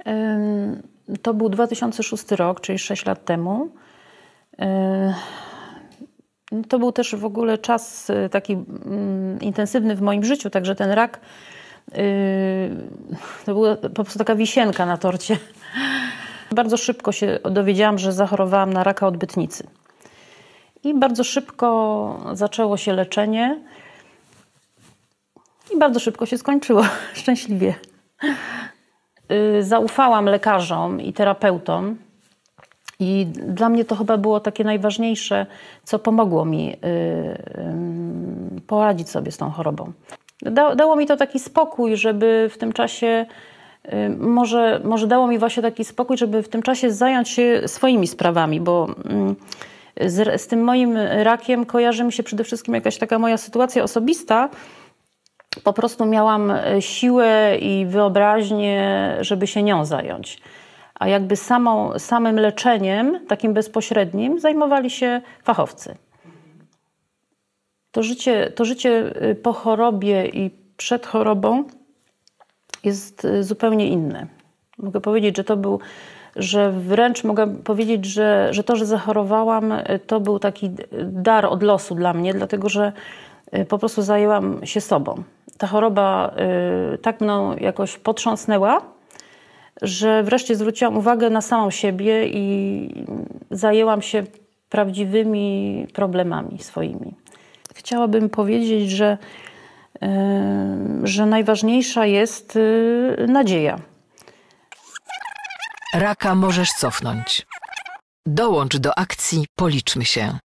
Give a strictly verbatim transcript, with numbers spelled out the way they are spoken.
To był dwa tysiące szósty rok, czyli sześć lat temu. To był też w ogóle czas taki intensywny w moim życiu, także ten rak to była po prostu taka wisienka na torcie. Bardzo szybko się dowiedziałam, że zachorowałam na raka odbytnicy. I bardzo szybko zaczęło się leczenie i bardzo szybko się skończyło, szczęśliwie. Zaufałam lekarzom i terapeutom i dla mnie to chyba było takie najważniejsze, co pomogło mi poradzić sobie z tą chorobą. Da, dało mi to taki spokój, żeby w tym czasie, może, może dało mi właśnie taki spokój, żeby w tym czasie zająć się swoimi sprawami, bo z, z tym moim rakiem kojarzy mi się przede wszystkim jakaś taka moja sytuacja osobista. Po prostu miałam siłę i wyobraźnię, żeby się nią zająć. A jakby samą, samym leczeniem, takim bezpośrednim, zajmowali się fachowcy. To życie, to życie po chorobie i przed chorobą jest zupełnie inne. Mogę powiedzieć, że to był, że wręcz mogę powiedzieć, że, że to, że zachorowałam, to był taki dar od losu dla mnie, dlatego że po prostu zajęłam się sobą. Ta choroba y, tak mną jakoś potrząsnęła, że wreszcie zwróciłam uwagę na samą siebie i zajęłam się prawdziwymi problemami swoimi. Chciałabym powiedzieć, że, y, że najważniejsza jest y, nadzieja. Raka możesz cofnąć. Dołącz do akcji Policzmy się.